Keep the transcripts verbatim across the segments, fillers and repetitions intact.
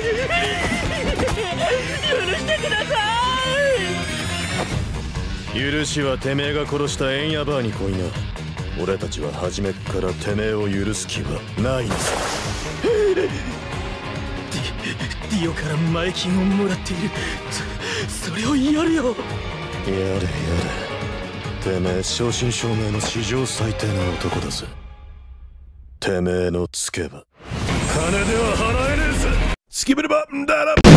許しはてめえが殺したエンヤバーに来いな。俺たちは初めっからてめえを許す気はないのさ。ディ、ディオから前金をもらっている。そ、それをやるよ。やれやれ。てめえ正真正銘の史上最低な男だぜ。てめえのつけば金では払えねえぜ。スキブルバンダラ。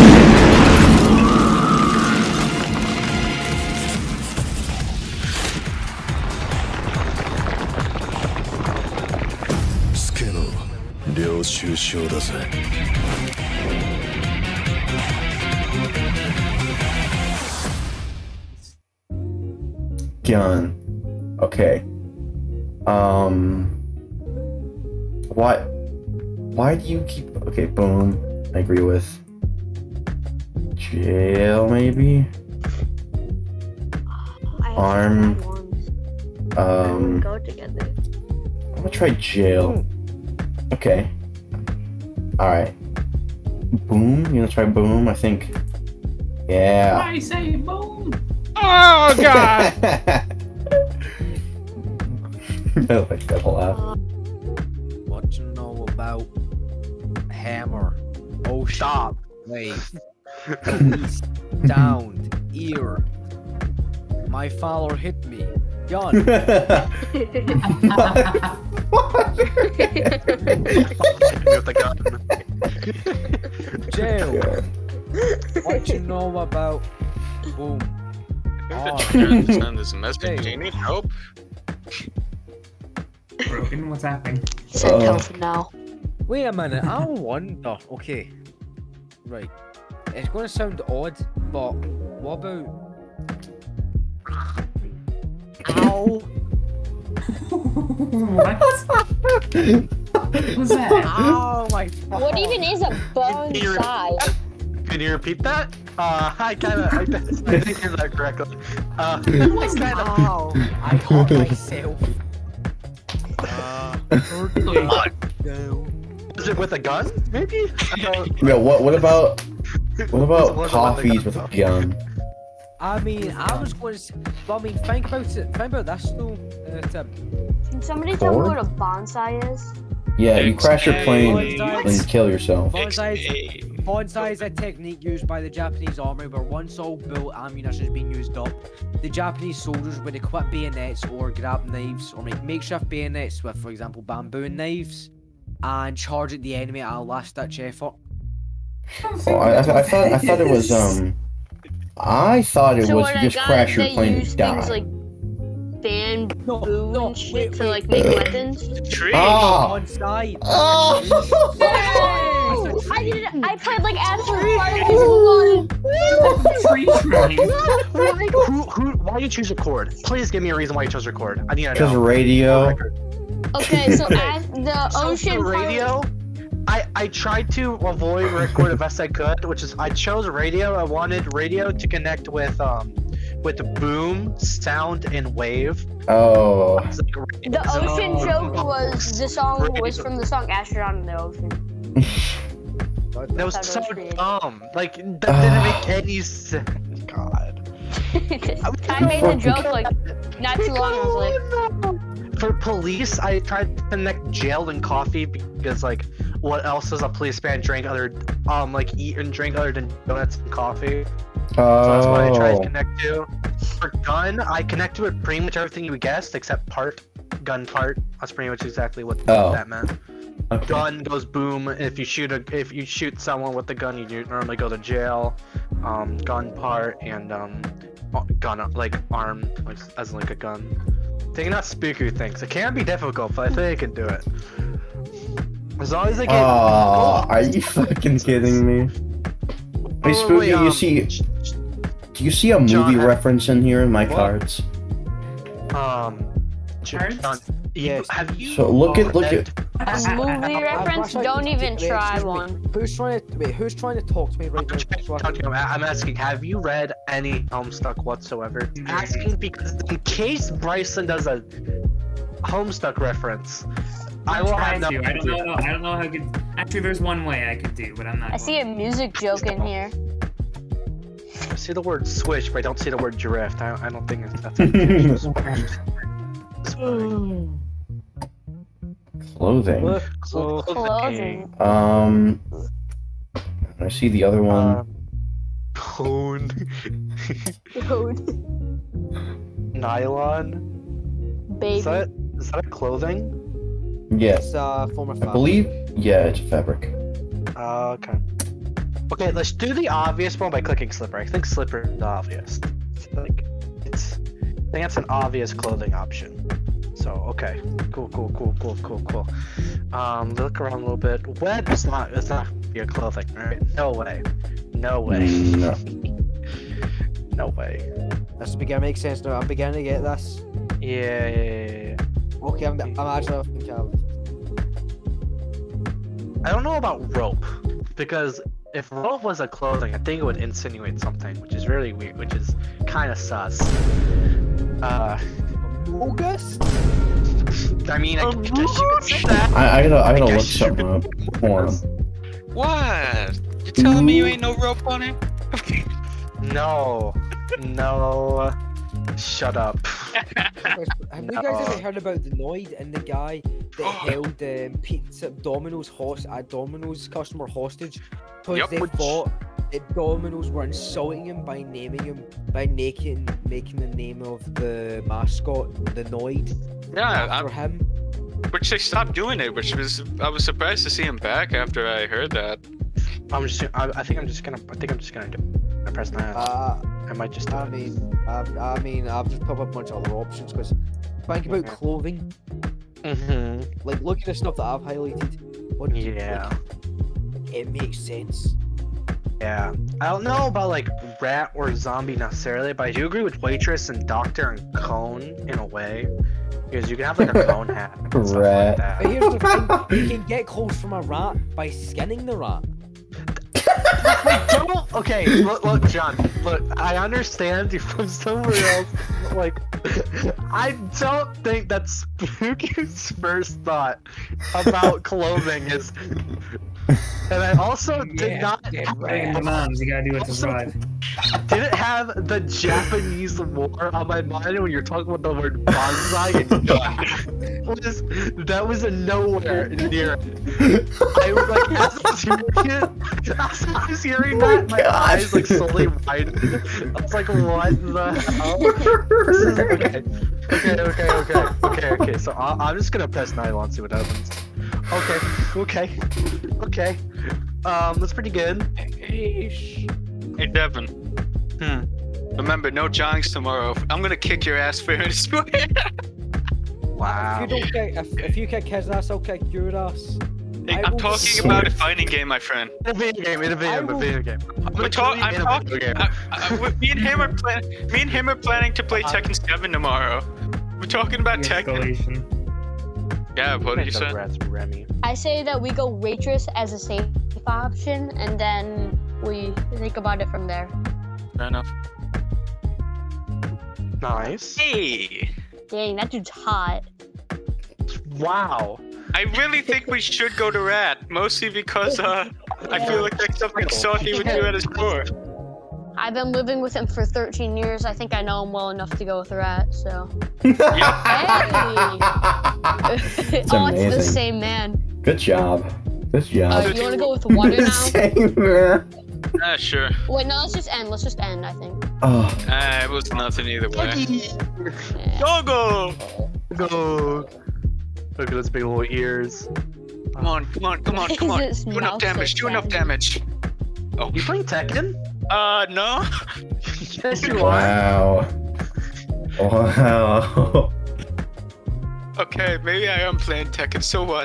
スケの領収書だぜ。 Gun. Okay. Um. Why? Why do you keep? Okay, boom. I agree with. Jail, maybe. I Arm. Um. Go together. I'm gonna try jail. Okay. All right. Boom. You gonna try boom? I think. Yeah. I say boom. Oh god! I like that laugh. What you know about hammer? Oh, stop! Wave. Police down. Ear. My follower hit me. Gun. With the gun. Jail. What you know about boom? I'm trying to send this message. Do you need help? Broken, what's happening? Send Uh. help now. Wait a minute, I wonder. Okay. Right. It's gonna sound odd, but what about. Ow! What? What's that? Ow, my What even is a bone Can you- size? Can you repeat that? Uh, I kinda, I, I didn't hear that correctly. Uh, I kinda, Ow! I hurt myself. Uh, hurt my down. is it with a gun, maybe? I don't- Yeah. What? What about? What about What's- what's coffees with with the a gun? I mean, I was going to say, well, I mean, think about it. Think about this though. Uh, Tim. Can somebody tell me Four? what a bonsai is? Yeah, you crash your plane What? and you kill yourself. Bonsai is, bonsai is a technique used by the Japanese army where once all built ammunition is being used up, the Japanese soldiers would equip bayonets or grab knives or make makeshift bayonets with, for example, bamboo and knives, and charge at the enemy at a last-ditch effort. Oh, I, I, I thought I thought it was um. I thought it so was what you I just got crash is your they plane use and die. things like bamboo No, no, and shit wait, to wait. like make weapons. Tree. Ah! Bonsai. Oh! No! I did it. I played like absolute particles Tree shrine. Who, who, why do you choose record? Please give me a reason why you chose record. I need to Because know. radio. Okay, so as the So ocean for radio, I, I tried to avoid record the best I could, which is I chose radio. I wanted radio to connect with um with the boom, sound, and wave. Oh. It's like radio- the ocean Oh. joke was the song was from the song Astronaut in the Ocean. That was Thought it so was pretty. dumb. Like that didn't make any sense. God. I made the joke like not too long. I was like, For police, I tried to connect jail and coffee because like, what else does a policeman drink other, um, like eat and drink other than donuts and coffee? Oh. So that's what I tried to connect to. For gun, I connect to it pretty much everything you guessed except part, gun part. That's pretty much exactly what Oh. that meant. Okay. Gun goes boom. If you shoot a, if you shoot someone with the gun, you normally go to jail. Um, gun part and um, gun like arm, like as like a gun. Taking out spooku things. It can be difficult, but I think I can do it. As long as I get. Oh, are you fucking kidding me? Hey, Oh, Spooky, wait, you um, see? Do you see a movie John, I- reference in here in my What? cards? Um. Cards? John, Yes. Have you? So look at look at. a movie reference? Don't even try one. Who's trying to wait? Who's trying to talk to me right I'm, now? So I talking can- about- I'm asking, have you read any Homestuck whatsoever? Asking because in case Bryson does a Homestuck reference, I will try have no to. I don't know. I don't know how good. Actually, there's one way I could do, but I'm not. I see a going music joke in here. I see the word swish, but I don't see the word drift. I, I don't think it's, that's intentional. It's fine. Clothing. Look, Clo- Clothing. Um, I see the other one. Um, Cone. Code. Nylon. Baby. Is that is that a clothing? Yes, it's a form of I fabric. believe. Yeah, it's fabric. Uh, okay. Okay, let's do the obvious one by clicking slipper. I think slipper is obvious. It's like it's. I think that's an obvious clothing option. So okay, cool, cool, cool, cool, cool, cool. Um, look around a little bit. Web is not. It's not your clothing, right? No way. No way. No. No way. That's beginning to make sense now. I'm beginning to get this. Yeah, yeah, yeah, yeah. Okay, I'm, I'm actually off the cab. I don't know about rope, because if rope was a clothing, I think it would insinuate something, which is really weird, which is kind of sus. Uh, August? I mean, I guess you could say that. I, I gotta, I gotta I look guess you something up. Hold on. What? You telling me you ain't no rope on it? No, no, shut up. Have you guys ever heard about the Noid and the guy that held um, pizza Domino's host a Domino's customer hostage because Yep. they thought that Domino's were insulting him by naming him by making making the name of the mascot the Noid Yeah, after I'm, him. which they stopped doing it, which was I was surprised to see him back after I heard that. I'm just, I, I think I'm just gonna, I think I'm just gonna do. I press nine. Uh, I might just do I it. mean, I, I mean, I've just put up a bunch of other options because think about Okay. clothing. Mm-hmm. Like look at the stuff that I've highlighted. What, Yeah. like, it makes sense. Yeah, I don't know about like rat or zombie necessarily, but I do agree with waitress and doctor and cone in a way, because you can have like a cone hat. And stuff Rat. like that. But here's the thing: you can get clothes from a rat by skinning the rat. Don't, okay, look, look, John. Look, I understand you're from somewhere else. But like, I don't think that Spooky's first thought about clothing is. And I also did Yeah, not. dead have- right. Come on, you gotta do it to Also- survive. didn't have the Japanese war on my mind when you're talking about the word bonsai and gun. was, that was a nowhere near it. I was like, as I was hearing it, as I was hearing that, my God. eyes like slowly widened. I was like, what the hell? This is, okay. Okay, okay, okay, okay, okay. So I, I'm just gonna press nylon, see what happens. Okay, okay, okay. Um, that's pretty good. Hey, Devin. Hmm. Remember, no joggings tomorrow. I'm gonna kick your ass fair and square. Wow. If you don't kick, if, if you kick his ass, I'll kick your ass. Hey, I I'm will talking swear- about a fighting game, my friend. In a video game, in a video, I a will- video game. We're talk- I'm In a talking. video game. I, I, me and him are plan- Me and him are planning to play Tekken seven tomorrow. We're talking about Tekken. Escalation. Yeah, what did you say? Rats, Remy. I say that we go waitress as a safe option, and then we think about it from there. Fair enough. Nice. Hey, Dang, that dude's hot. Wow. I really think we should go to Rat, mostly because uh, I feel like that's something Salty would do at his core. I've been living with him for thirteen years. I think I know him well enough to go with Rat, so. It's Hey! Oh, it's the amazing. same man. Good job. Good Uh, job. you wanna go with water The now? same man. Ah, sure. Wait, no, let's just end. Let's just end, I think. Oh, Ah, it was nothing either way. Yeah. Go go! Go. Look at those big little ears. Come on, come on, come on, Why come on. is his Do enough mouth damage. so Do enough sad? damage. Oh, You playing Tekken? uh, no. Yes, you are. wow. Wow. Okay, maybe I am playing Tekken. So what?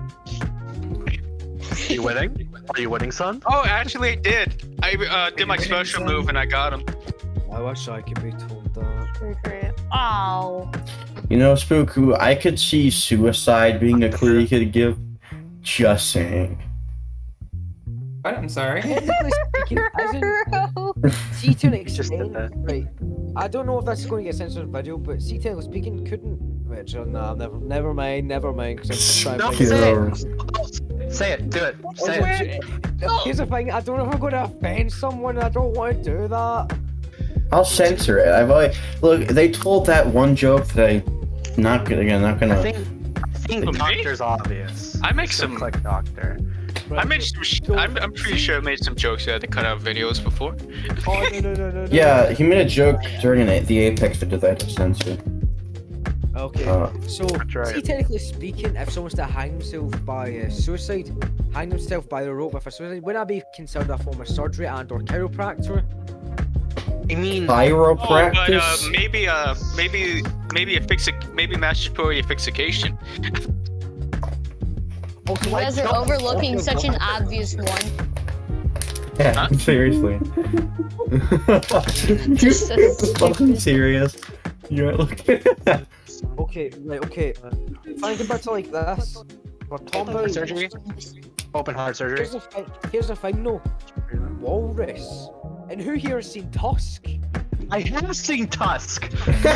Are you winning? Are you winning, son? Oh, actually, I did. I uh, did my special move and I got him. I wish I could be told that. Oh. You know, Spooku, I could see suicide being a clue you could give. Just saying. What? I'm sorry. Technically speaking, isn't see to an Just did extent, that. right? I don't know if that's going to get censored in video, but see, technically speaking, couldn't picture. Nah, never, never mind, never mind. Cause I'm No, trying to say find it. Say it. Do it. Say it. Here's the thing. I don't know if I'm gonna offend someone. I don't want to do that. I'll censor it. I've already look. They told that one joke that I not gonna. Again, not gonna. I think, I think Me? doctor's obvious. I make Just some- like doctor. I made some. Sh I'm, I'm pretty sure I made some jokes that I had to cut out videos before. Oh no no no no. no. Yeah, he made a joke during an, the Apex video that I had to censor. Okay. Uh, So, right. see, technically speaking, if someone's to hang himself by uh, suicide, hang himself by the rope with a suicide, wouldn't that be considered a form of surgery and or chiropractor? I mean, Oh, but uh, Chiropractic. maybe uh, maybe maybe a fix maybe masturbatory asphyxication. Also, You guys are overlooking such an obvious one. Yeah, Huh? seriously. Just so You're fucking stupid. serious. You're looking at that. Okay, right, okay. Think about it like this. We're talking open about heart surgery. Open heart surgery. Here's the thing. Here's the thing, though. Walrus. And who here has seen Tusk? I have seen Tusk.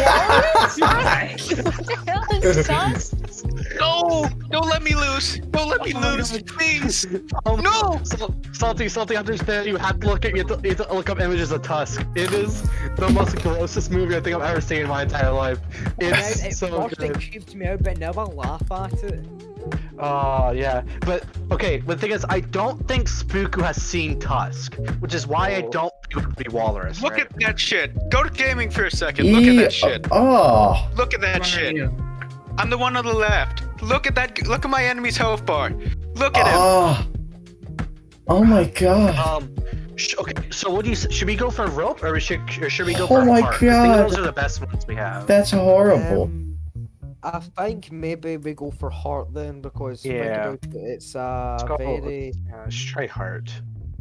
No! Don't let me lose! Don't let me lose, please! Um, No! Sal- Salty, Salty, understand you have to look at you have to, you have to look up images of Tusk. It is the most grossest movie I think I've ever seen in my entire life. It's It so first it good. creeped me out, but never laugh at it. Oh yeah, but okay. But the thing is, I don't think Spooku has seen Tusk, which is why I don't think it would be Walrus. Look right? at that shit! Go to gaming for a second, look at that shit! Oh. Look at that shit! I'm the one on the left. Look at that. Look at my enemy's health bar. Look at him. Oh. Oh my god. Um. Sh okay. So what do you? s- Should we go for rope or we should or should we go Oh for my heart? I think God. those are the best ones we have. That's horrible. Um, I think maybe we go for heart then, because think Yeah. about it, it's uh, Let's go- very. Yeah, let's try heart.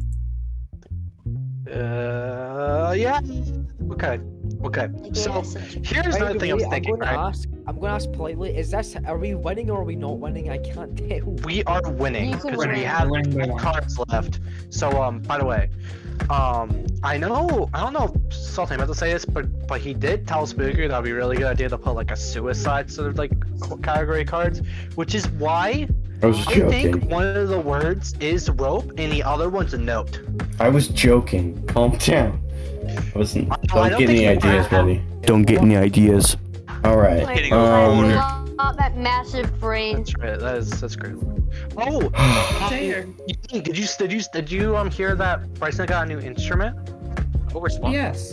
Uh. Yeah. Okay. Okay. So here's By another the thing I way, was I'm thinking. going to Right? ask. I'm going to ask politely. Is this? Are we winning or are we not winning? I can't tell. We are winning You can because we win. have Win by ten one. cards left. So um, by the way, um, I know I don't know if Salty meant to say this, but but he did tell Spooker that would be a really good idea to put like a suicide sort of like c- category cards, which is why I was I joking. think one of the words is rope and the other one's a note. I was joking. Calm down. I wasn't. I Don't don't get any think you ideas, are. buddy. Don't get any ideas. All right. Hitting Like, a I Um. love that massive brain. That's right. That is that's great. Oh, There. did you did you did you um hear that Bryson got a new instrument? Oh, we're spawned. Yes.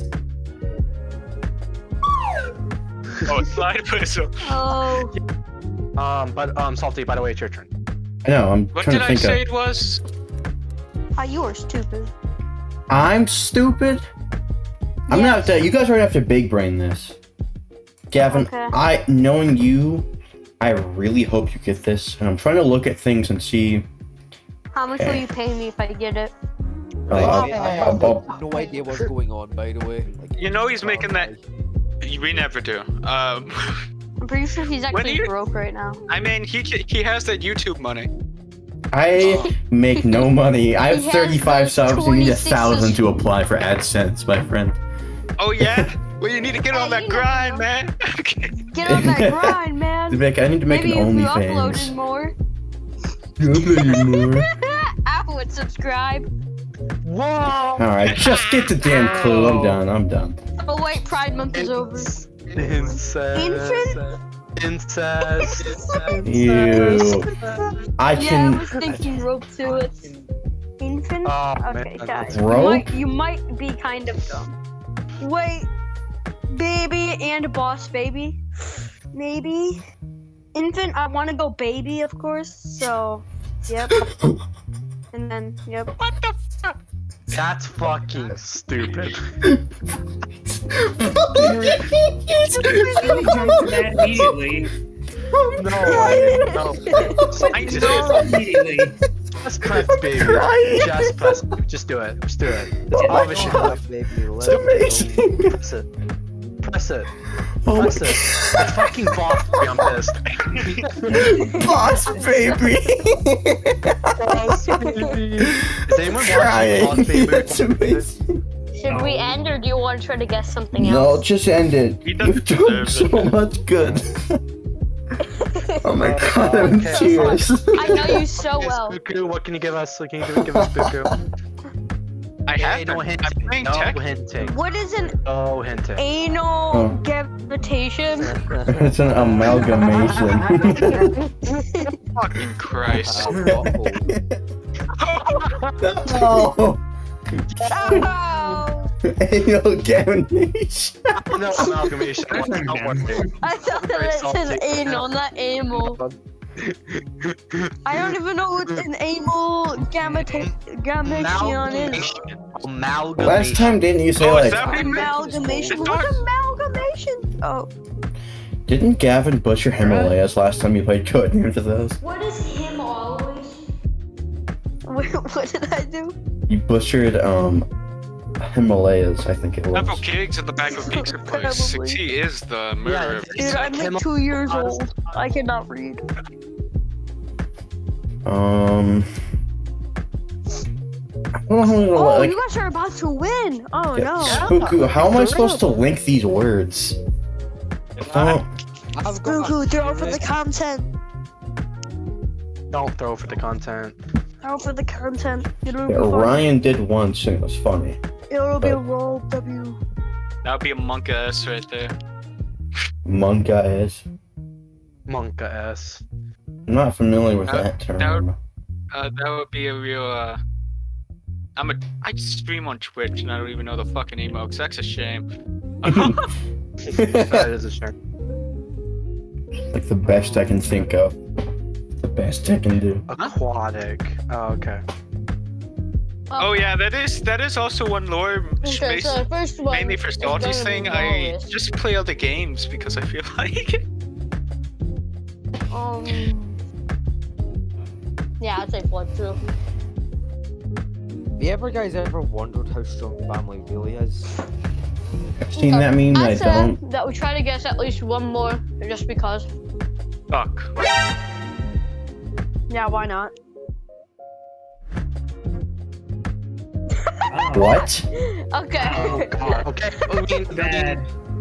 Oh, slide whistle. Oh, Um, but um, Salty. By the way, it's your turn. I know. I'm What trying did to I think say of. it was? ah, you are stupid. I'm stupid. I'm gonna have to. You guys are gonna have to big brain this. Gavin, Okay. I knowing you, I really hope you get this, and I'm trying to look at things and see. How much will Okay. you pay me if I get it? Uh, Right, I'll- I I I'll- have I'll- no idea what's going on, by the way. Like, You know he's making that. We never do. Um, I'm pretty sure he's actually you- broke right now. I mean, he he has that YouTube money. I make no money. I have He has thirty-five those subs. You need a twenty-six thousand to apply for AdSense, my friend. Oh yeah. Well, you need to get on Hey, that you never grind, know. man. Okay. Get on that grind, man. Vic, I need to make Maybe an if you OnlyFans. uploaded more, You uploaded more. I would subscribe. Whoa! All right, just get the damn clue. I'm done. I'm done. Oh wait, Pride Month is over. Incest. Infant? Incest. Ew. I Yeah, I can. was thinking rope to it. Infant? Oh, Okay, man. guys. Rope? You might, you might be kind of dumb. Wait, baby and boss baby? Maybe? Infant, I want to go baby, of course, so, yep. And then, yep. What the fuck? That's fucking stupid. That immediately. No, I no. I Just, know. Immediately. just press baby. crying. Just press. Just do it. Just do it. That's all of it should do. It's amazing. Press it. Press it. Oh my Press it. It's fucking boss baby. I'm pissed. boss baby. Boss baby. Is anyone watching Crying. Boss Baby? It's amazing. Should we end, or do you want to try to guess something No, else? just end it. He doesn't You've done deserve so it. much good. Oh my god, I'm in Okay. tears. I know you so Okay, well. Spooku, what can you give us? What can you give, give us, Spooku? I Hey, have no been. hinting. I'm playing No tech. hinting. What is an No hinting. anal Oh. gravitation? It's an amalgamation. Fucking Christ. No! Oh, Anal gamination. No amalgamation. That's Not not working. I thought Very that it said salty. anal, not amel. I don't even know what an amel gamma-gamation is. Amalgamation. Last time didn't you say Oh, is like that what you meant? Amalgamation? I thought- What's amalgamation? Oh. didn't Gavin butcher Himalayas last time you played codenames of those? What is him always? What, what did I do? You butchered um Himalayas, I think it was. Several gigs in the back of Pizza Place. Probably. He is the murderer. Dude, I'm like two years old. I cannot read. Um I don't know how to Oh, like you guys are about to win. Oh yeah, no. Spooku, how am I supposed to link these words? I don't- Spooku, throw for the content. Don't throw for the content. Throw for the content. It'll be yeah, fun. Ryan did once and it was funny. It'll be a roll W. That would be a monk ass right there. Monka is. Monka S. I'm not familiar with Uh, that term. that would- Uh, that would be a real. Uh, I'm a. I stream on Twitch and I don't even know the fucking emotes. That's a shame. That is a shame. Like the best I can think of. The best I can do. Aquatic. Oh, okay. Oh yeah, that is that is also one lore Okay, space. so the first one Mainly for is gonna Salty's be thing, I walrus. just play other games because I feel like. Um. Yeah, I'd say flood too. Have you ever guys ever wondered how strong family really is? I've seen that meme, I I said don't. that we try to guess at least one more, just because. Fuck. Yeah, why not? What? Okay. Oh god. Okay. I mean, Bad.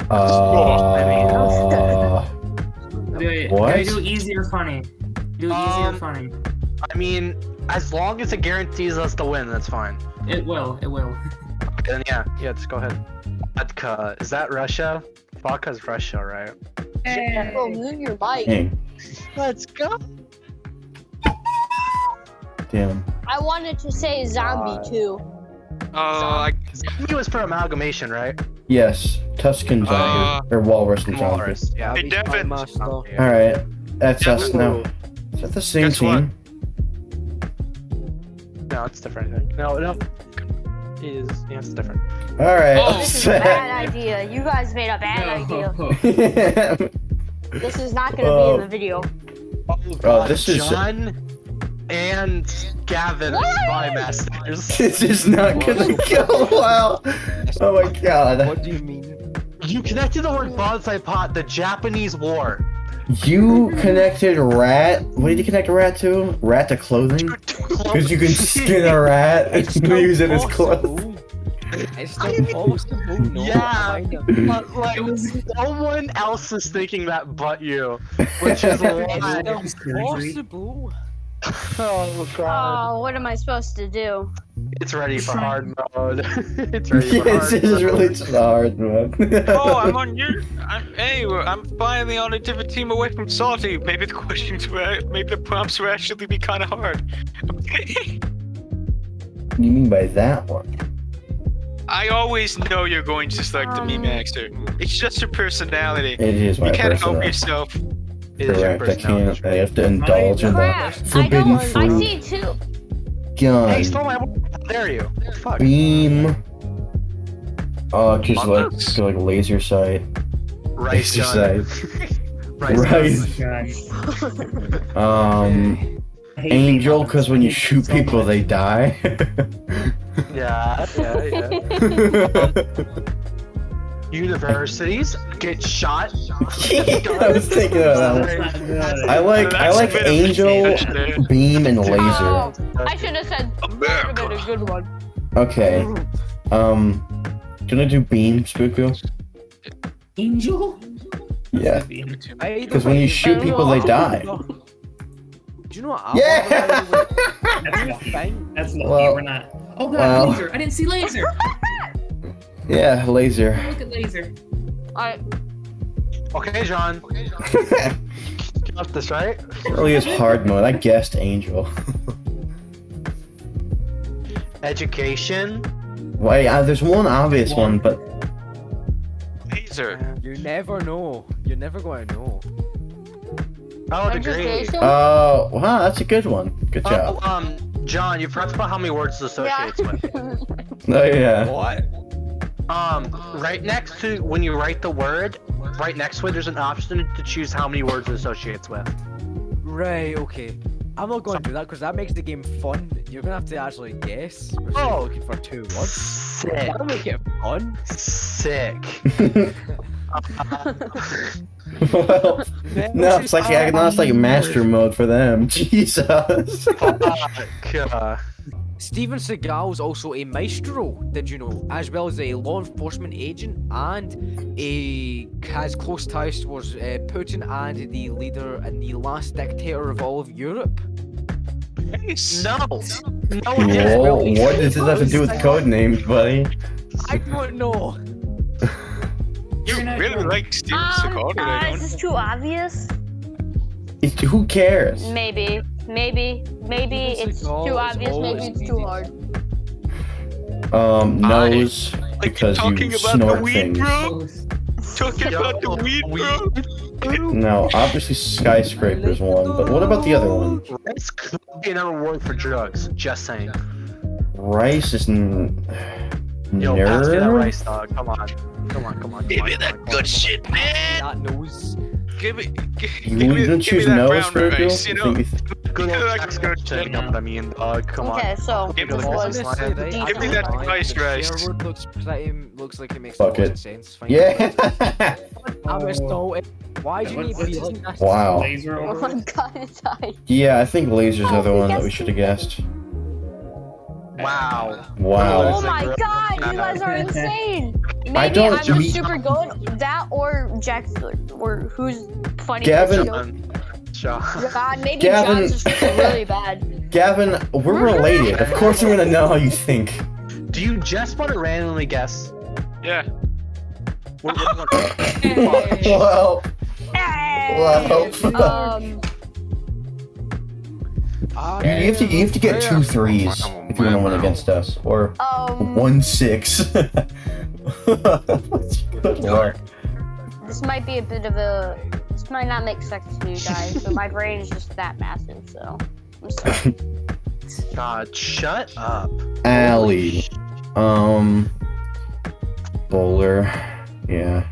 Uh, Do it. What? Do easy or funny. Do easy or Um, funny. I mean, as long as it guarantees us the win, that's fine. It will. It will. Okay, then yeah, yeah, just go ahead. Vodka. Is that Russia? Vodka's Russia, right? Bro, move your mic. dang, Let's go. damn. I wanted to say zombie God. too. Oh, I, Zombie was for amalgamation, right? Yes, Tuscan zombie. or Walrus and zombie. Walrus. Yeah. Hey, Devin. Alright, that's us now. Is that the same Guess what? team? No, it's different. I think. No, no. It is. Yeah, it's different. Alright, Oh, This is a bad idea. You guys made a bad idea. This is not gonna be in the video. Oh, Oh, this is- John and Gavin are spy masters. This is not gonna go well. Oh my god. What do you mean? You connected the word bonsai pot, the Japanese war. You connected rat. What did you connect a rat to? Rat to clothing? Because you can skin a rat and use it as clothes. It's still possible. No, Yeah. kinda. But like, someone else is thinking that but you, which is a It's lie. still possible. Oh god. Oh, what am I supposed to do? It's ready for hard mode. It's ready for Yes, hard it is mode. really just hard, man. oh, I'm on your. I'm, hey, we're- I'm finally on a different team away from Salty. Maybe the questions were. Maybe the prompts will actually be kind of hard. Okay. What do you mean by that one? I always know you're going to select the Um, meme master. It's just your personality. It is my You can't help personality. yourself. It is your Correct, I personality. can't. I have to indulge in the Crap! I forbidden don't. I fruit. see two. Gun. Hey, stole my. How dare you? Fuck. Beam. Oh, cause Among like, Us? go like laser sight. Rice Laser gun. sight. Rice Right. God. Um, I hate Angel, being cause when you shoot so people, much. they die. Yeah, yeah, yeah. Universities get shot. I was thinking of that one. I like I That's a like bit of a Angel, fetish there. Beam, and Laser. Oh, I should have said that would have been a America. good one. Okay. Um, gonna do Beam, Spooku. Angel? Yeah. Either Because when way, you shoot but- people, they die. Do you know what? I Yeah! That's lucky. Fine. That's lucky. Well- We're not. Oh god, well. laser! I didn't see laser. Yeah, laser. Look at laser. I Okay, John. You got this, right? Really is hard mode. I guessed Angel. Education. Wait, uh, there's one obvious one, but Laser. You never know. You're never going to know. Oh, degree. education. oh, wow, that's a good one. Good Oh, job. um, John, you forgot to put how many words it yeah. associates with. Oh yeah. What? Um, right next to when you write the word, right next to it, there's an option to choose how many words it associates with. Right, okay. I'm not going to do that because that makes the game fun. You're going to have to actually guess. We're still Oh. looking for two words. Sick. That'll make it fun. Sick. well, no, it's like yeah, no, it's like master mode for them. Jesus. Fuck. Uh, Steven Seagal is also a maestro, did you know? As well as a law enforcement agent and a has close ties towards uh, Putin and the leader and the last dictator of all of Europe. Nice. no. No, it didn't. Whoa, what does this have to do with code names, buddy? I don't know. You really like Steven Seagal, Um, uh, I is don't. this too obvious? It's, who cares? Maybe, maybe, maybe Steven it's Seagal too is obvious. Maybe always it's easy too to- hard. Um, nose Like because talking you about snort the weed, things. bro. Talking about the weed, bro. No, obviously skyscrapers one, but what about the other one? Rice could be another word for drugs. Just saying. Rice is n- Yo, pass me that nerd. rice, dog. Come on. Come on, come on. Give come me on, that come on, good come on. shit, man. That knows. Give me, give, You give me, didn't give choose me that nose, brown Spooku? rice, you I know? think you- Good old Like Jack's good good shit. shit. You know what I mean, dog? Come on. Okay, so Give me this the was rice. Honestly, the right, Give me I that don't mind. rice The rice. share word looks pretty, looks like it makes Fuck lots it. of sense. Fine. Yeah. I'm a stoic. Why do you need What's- feeling that? Wow. Laser Oh over. my god, it's high. Yeah, I think laser's the other Oh, one that we guessed should have guessed. Wow. Wow. Oh my god, you guys are insane. Maybe I don't I'm just mean- super good. That or Jack's or who's funny. Gavin- John. John. God, maybe Gavin- John's just really bad. Gavin, we're related. Of course we're gonna know how you think. Do you just want to randomly guess? Yeah. What, what, what, Well, Hey! well. Um, You have to you have to get two threes if you want to win against us, or um, one six. Good lord. this might be a bit of a. This might not make sense to you guys, but my brain is just that massive, so I'm sorry. God, shut up. Alley. Um. Bowler. Yeah.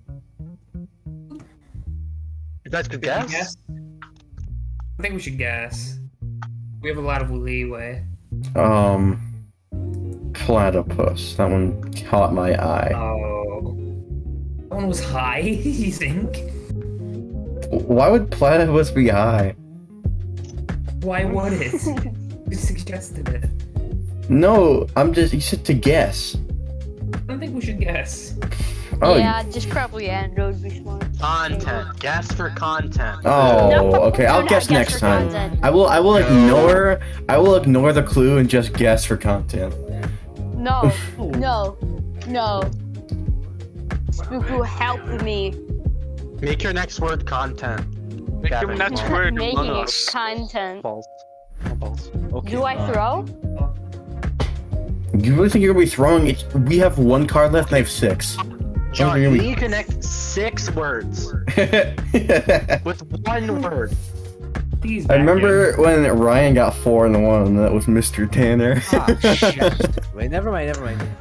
You guys could Should we guess? guess? I think we should guess. We have a lot of leeway. Um. Platypus. That one caught my eye. Oh. That one was high, you think? Why would platypus be high? Why would it? You suggested it. No, I'm just. You said to guess. I don't think we should guess. Oh. Yeah, just probably Android would be smart. Content. Guess for content. Oh, No, okay. I'll do not guess guess next for time. content. I will. I will ignore. I will ignore the clue and just guess for content. No, no, no. Spooku, help me. Make your next word content. Make Gavin. him next word Making among it us. content. Balls. No balls. Okay. Do I throw? You really think you're gonna be throwing it? We have one card left and I have six. John, Okay, you we- need to connect six words with one word. He's I back remember when Ryan got four in the one, and that was Mister Tanner. Ah, shit. Wait, never mind, never mind.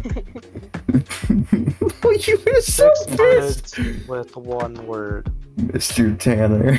Oh, you were so Six pissed. words with one word. Mister Tanner.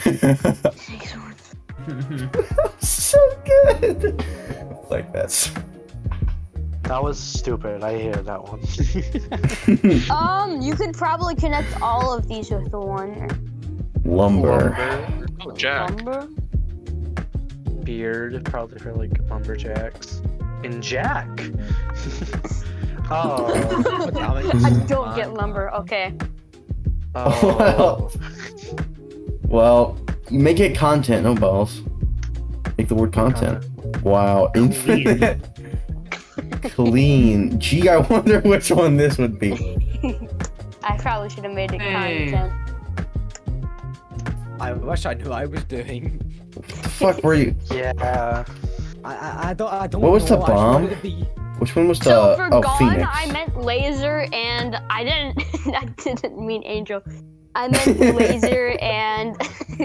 So good. Like that's. That was stupid. I hated that one. Um, you could probably connect all of these with the one. Lumber. Oh, Jack. Lumber? Beard, probably for like lumberjacks. And Jack. Oh. Damn it. I don't get lumber. Okay. Oh. Well, make it content, no balls. Make the word content. Wow, infinite. Clean. Gee, I wonder which one this would be. I probably should have made it Hey. content. I wish I knew what I was doing. What the fuck were you? Yeah. I I, I don't I don't What was know the what I bomb? wanted to be. Which one was the So for oh gone, Phoenix? I meant laser, and I didn't. I didn't mean angel. I meant laser and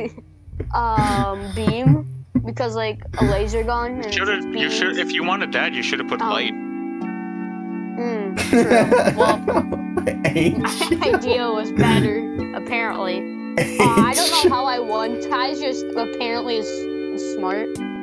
um beam because like a laser gun. And Should have. You beams. should. If you wanted that, you should have put Oh. light. Mm, true. Well, H. my idea was better apparently. Uh, I don't know how I won. Ty's just apparently is smart.